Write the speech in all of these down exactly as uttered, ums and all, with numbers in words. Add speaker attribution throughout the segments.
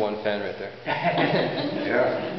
Speaker 1: one fan right there.
Speaker 2: Yeah.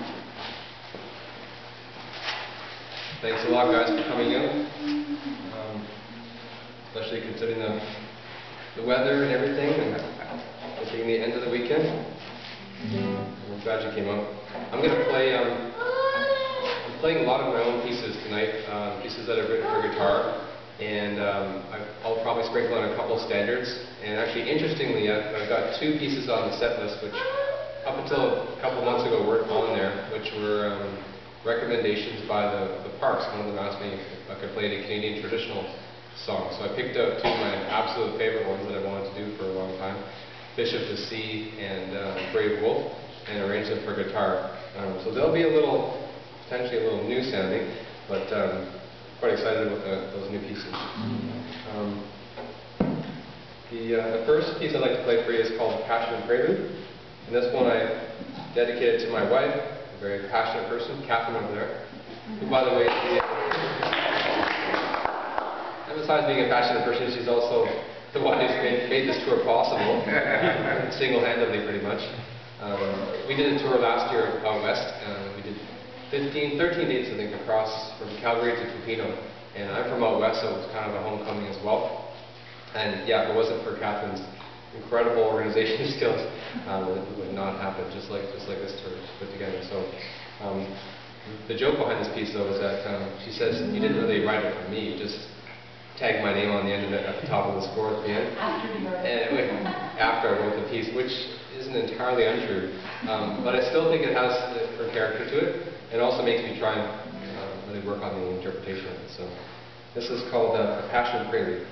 Speaker 1: Thanks a lot, guys, for coming out. Um, especially considering the, the weather and everything, and it being the end of the weekend. I'm glad you came out. I'm going to play, um, I'm playing a lot of my own pieces tonight, um, pieces that I've written for guitar, and um, I'll probably sprinkle in a couple standards. And actually, interestingly, I've, I've got two pieces on the set list, which up until a couple months ago weren't on there, which were um, recommendations by the, the Parks. One of them asked me if I could play any Canadian traditional songs. So I picked out two of my absolute favorite ones that I wanted to do for a long time, Bishop to Sea and uh, Brave Wolf, and arranged them for guitar. Um, so they'll be a little, potentially a little new sounding, but um, quite excited about the, those new pieces. Um, the, uh, the first piece I'd like to play for you is called Passion Prelude, and this one I dedicated to my wife, a very passionate person, Catherine over there, who, by the way, the, and besides being a passionate person, she's also the one who's made, made this tour possible, single-handedly pretty much. Um, we did a tour last year out west, and we did fifteen, thirteen dates, I think, across from Calgary to Tupino. And I'm from out west, so it was kind of a homecoming as well. And yeah, if it wasn't for Catherine's incredible organization skills, um, it would not happen, just like just like this tour put together. So um, the joke behind this piece, though, is that um, she says, you didn't really write it for me, you just tagged my name on the end of it at the top of the score at the end.
Speaker 3: After you wrote
Speaker 1: and it, after I wrote the piece, which isn't entirely untrue, um, but I still think it has her character to it, and also makes me try and uh, really work on the interpretation of it. So this is called uh, A Passion Prelude.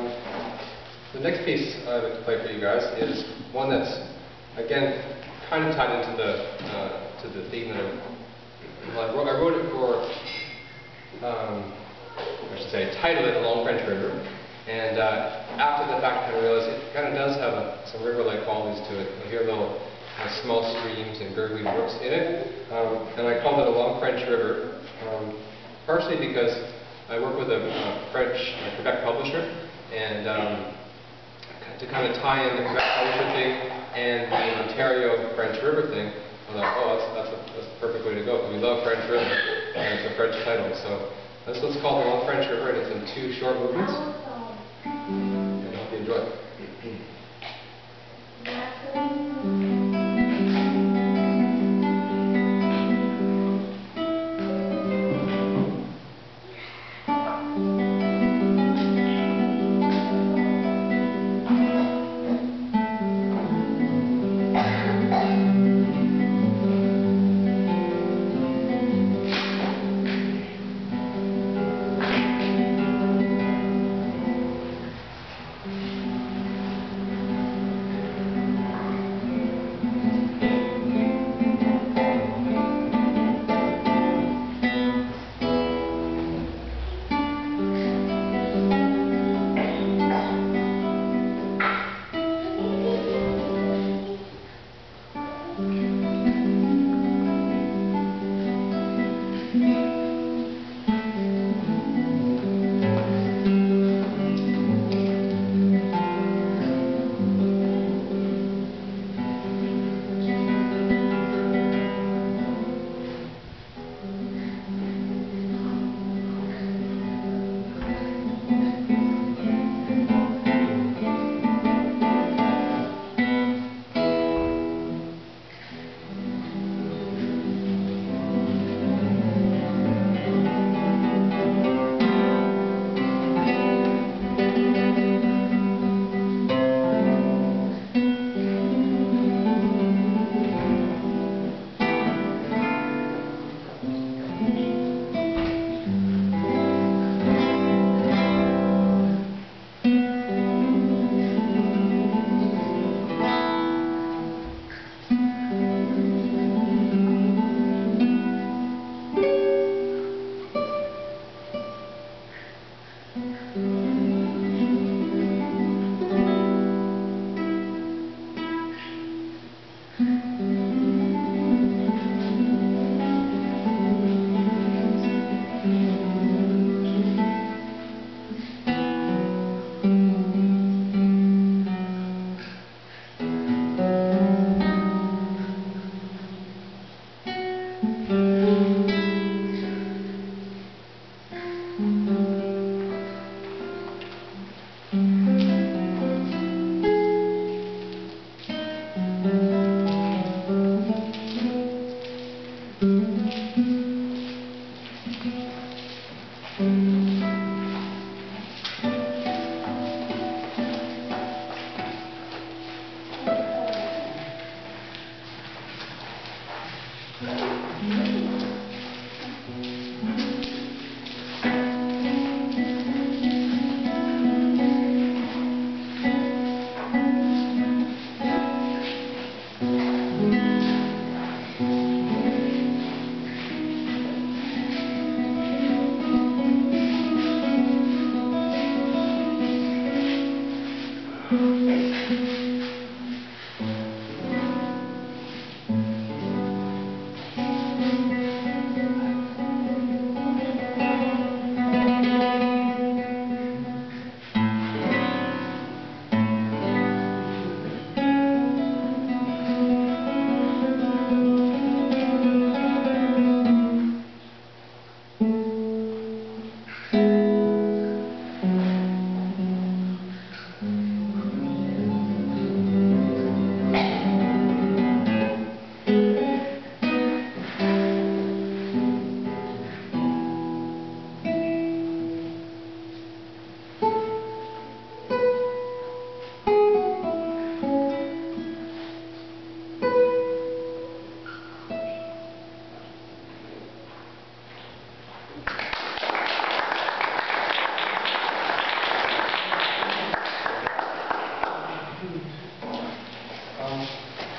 Speaker 1: the next piece I'd like to play for you guys is one that's, again, kind of tied into the uh, to the theme that I, well, I, wrote, I wrote it for, um, I should say, titled it Along French River, and uh, after the fact I kind of realized it kind of does have a, some river-like qualities to it. You'll hear little uh, small streams and gurgling brooks in it, um, and I called it Along French River, um, partially because I work with a uh, French uh, Quebec publisher, and um, to kind of tie in the Quebec publisher thing and the Ontario French River thing, I thought, oh, that's, that's, a, that's the perfect way to go, because we love French River, and it's a French title. So this one's called The Long French River, and it's in two short movements, and I hope you enjoy it.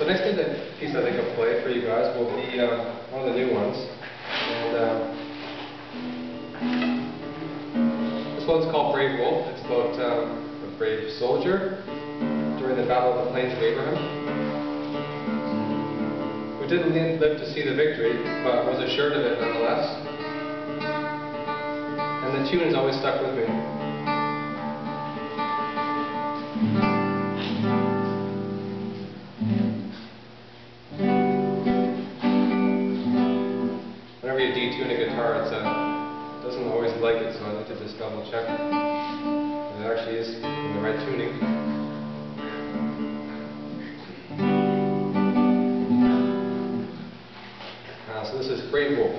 Speaker 1: next thing that piece I think I'll play for you guys will be uh, one of the new ones. And uh, this one's called Brave Wolf. It's about um, a brave soldier during the Battle of the Plains of Abraham. We didn't live to see the victory, but was assured of it nonetheless. And the tune has always stuck with me. Whenever you detune a guitar, it's, uh, it doesn't always like it, so I like to just double check that it actually is in the right tuning. Uh, so this is Brave Wolf.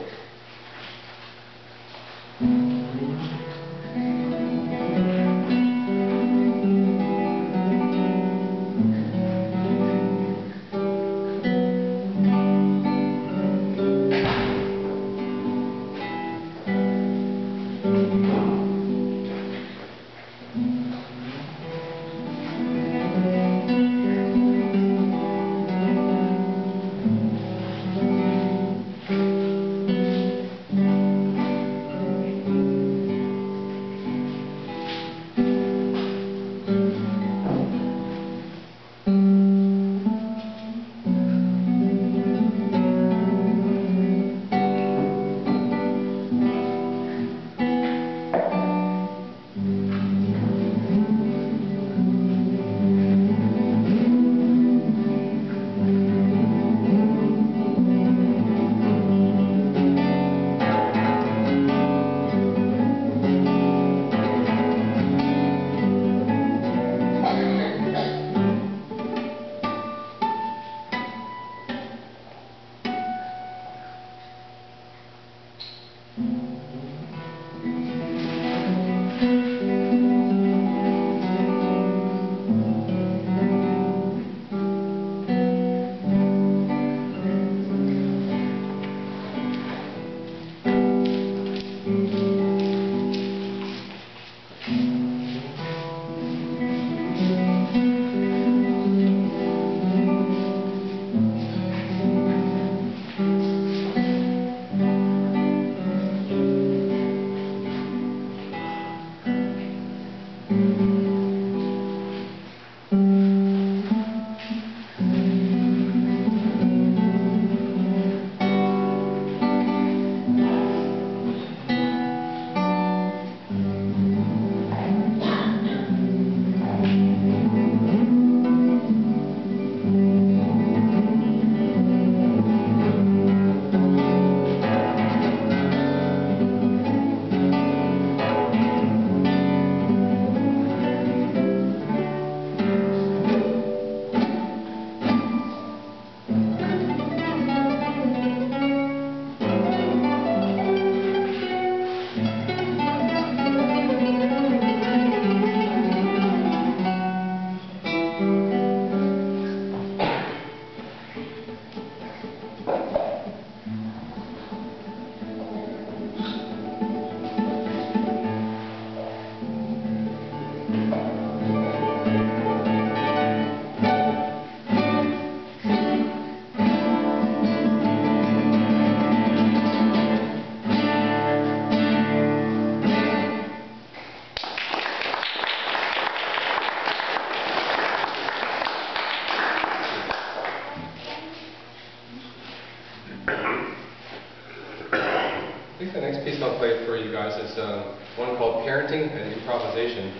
Speaker 1: I think the next piece I'll play for you guys is uh, one called Parenting and Improvisation.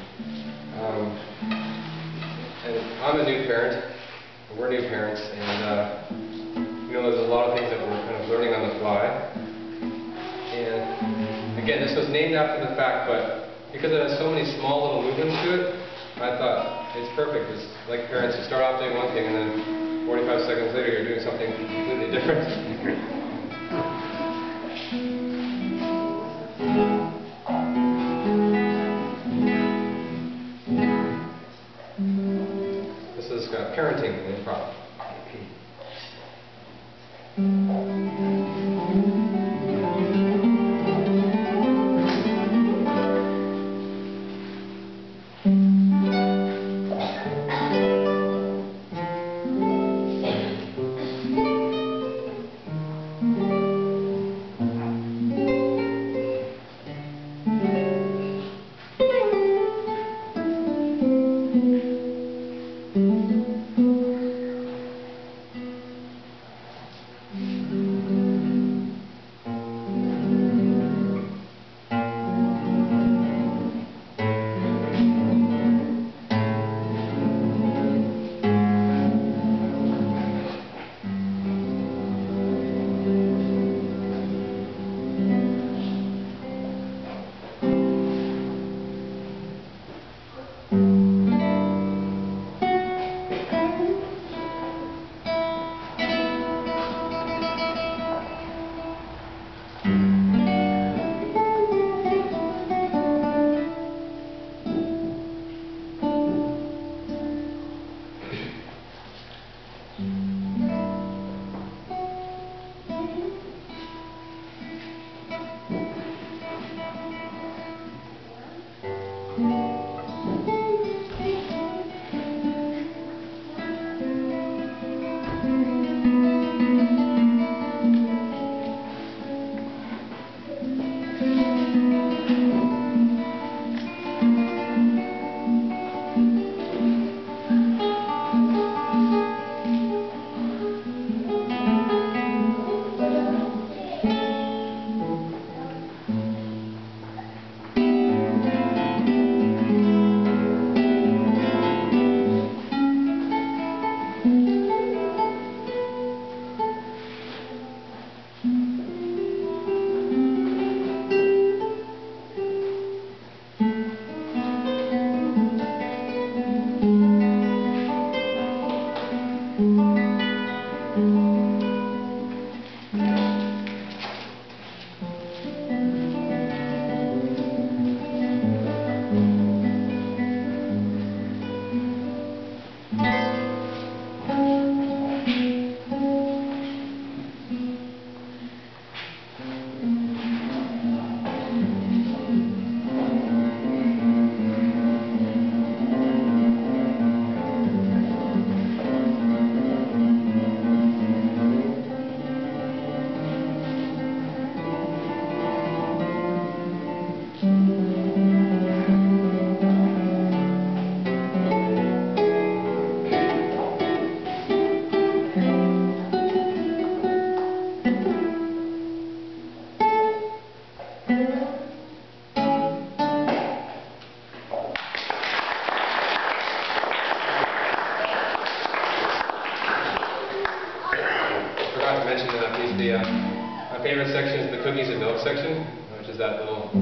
Speaker 1: Um, and I'm a new parent, we're new parents, and uh, you know, there's a lot of things that we're kind of learning on the fly. And again, this was named after the fact, but because it has so many small little movements to it, I thought it's perfect. It's like parents, you start off doing one thing and then forty-five seconds later you're doing something completely different. This is uh, Parenting and Improv. the, uh, my favorite section is the cookies and milk section, which is that little...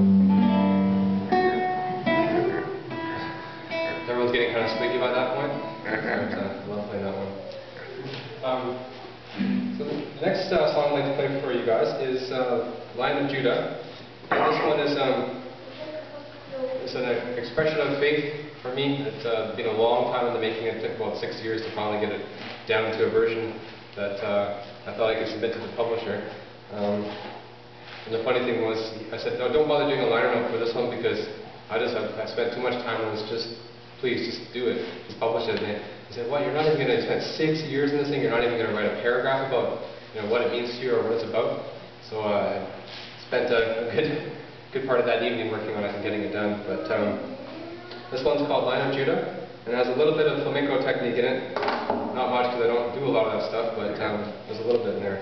Speaker 1: Everyone's getting kind of squeaky by that point. But, uh, I love playing that one. Um, so the next uh, song I'd like to play for you guys is uh, Lion of Judah. And this one is um, it's an expression of faith for me. It's uh, been a long time in the making. It took about six years to finally get it down to a version that uh, I thought I could submit to the publisher. Um, and the funny thing was, I said, no, don't bother doing a liner note for this one because I just I, I spent too much time on this. Just please, just do it. Just publish it. And he said, what, you're not even going to spend six years in this thing? You're not even going to write a paragraph about, you know, what it means to you or what it's about? So uh, I spent a, a good, good part of that evening working on it and getting it done. But um, this one's called Lion of Judah, and it has a little bit of flamenco technique in it. Not much because I don't do a lot of that stuff, but um, there's a little bit in there.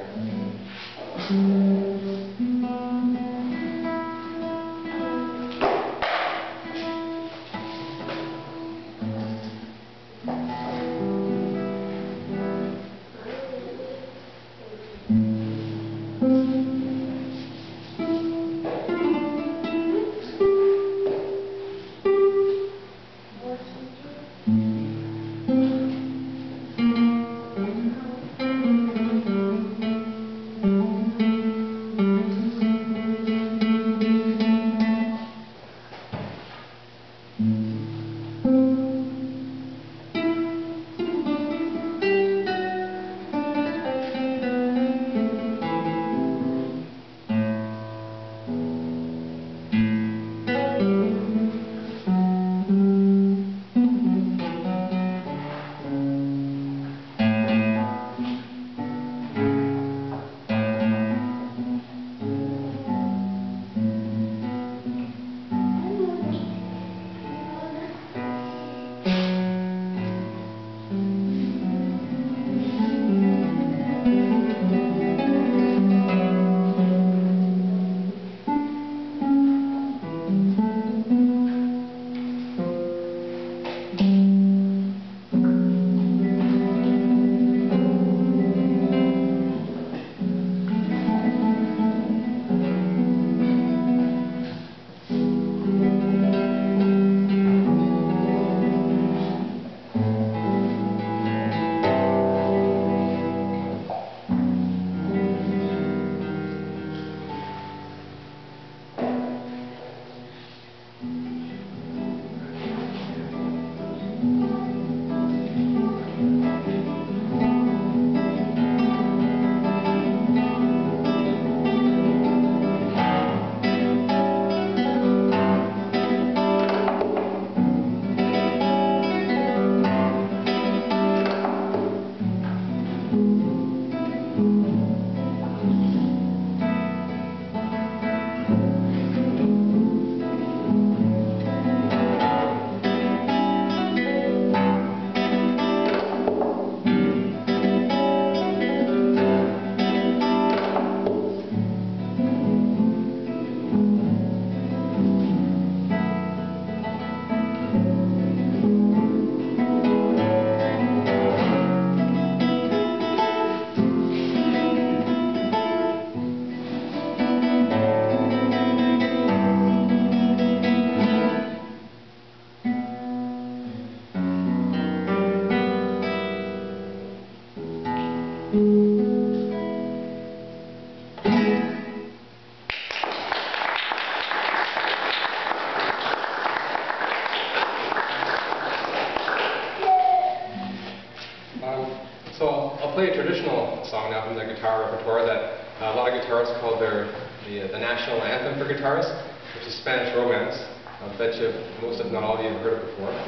Speaker 1: play a traditional song now from the guitar repertoire that uh, a lot of guitarists call their, the, the national anthem for guitarists, which is Spanish Romance. I bet you most, if not all of you, have heard it before.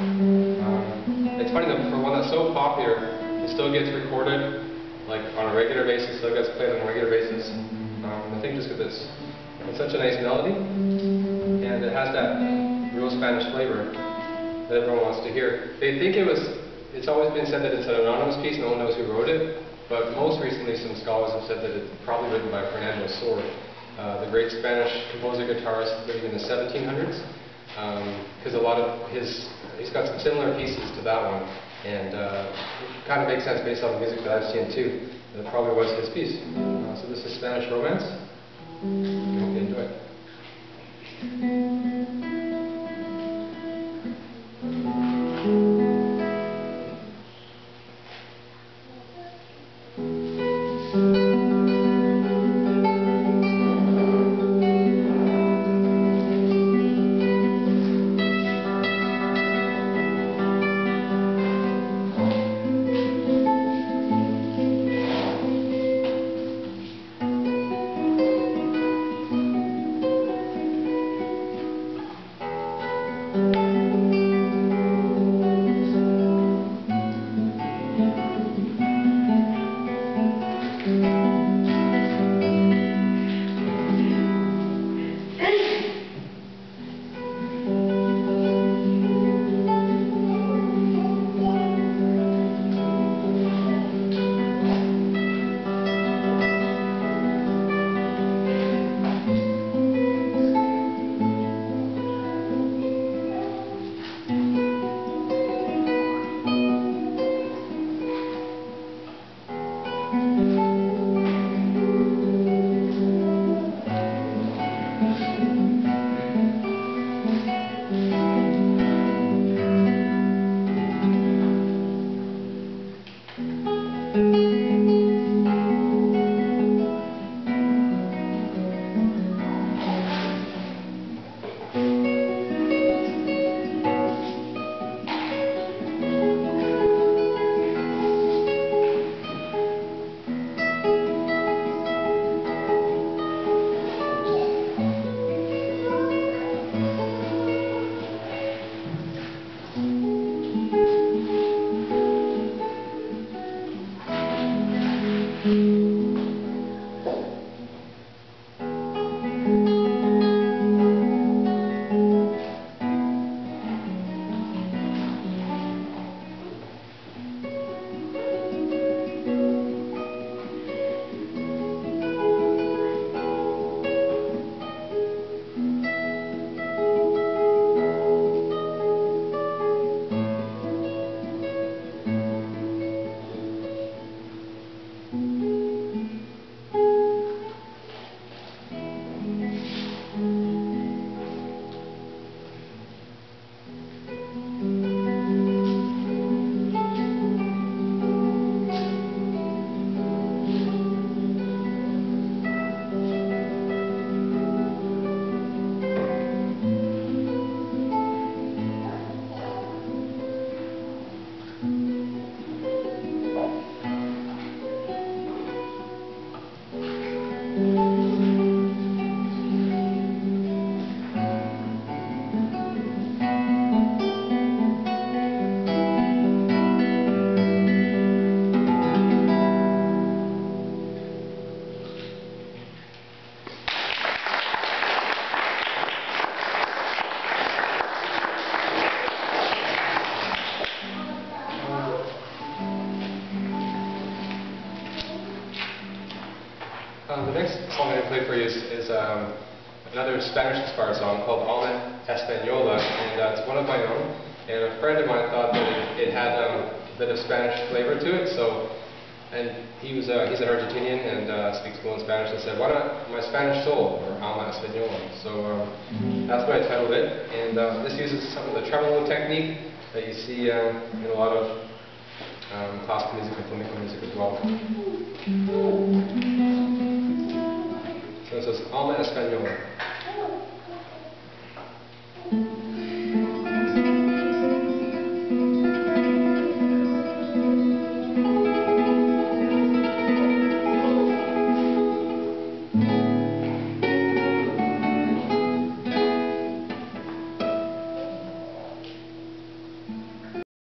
Speaker 1: Um, it's funny that for one that's so popular, it still gets recorded like on a regular basis, still gets played on a regular basis. Um, I think just because it's, it's such a nice melody, and it has that real Spanish flavor that everyone wants to hear. They think it was, it's always been said that it's an anonymous piece, no one knows who wrote it, but most recently some scholars have said that it's probably written by Fernando Sor, uh, the great Spanish composer guitarist living in the seventeen hundreds, because um, a lot of his, he's got some similar pieces to that one, And uh, it kind of makes sense based on the music that I've seen too. That it probably was his piece. Uh, so this is Spanish Romance. I hope you enjoy it. Um, the next song I'm going to play for you is, is um, another Spanish-inspired song called Alma Española, and uh, it's one of my own. And a friend of mine thought that it, it had um, a bit of Spanish flavor to it, so and he was uh, he's an Argentinian and uh, speaks fluent Spanish, and said, "Why not My Spanish Soul or Alma Española?" So um, that's what I titled it, and uh, this uses some of the tremolo technique that you see uh, in a lot of um, classical music and flamenco music as well. So this is Alma Española.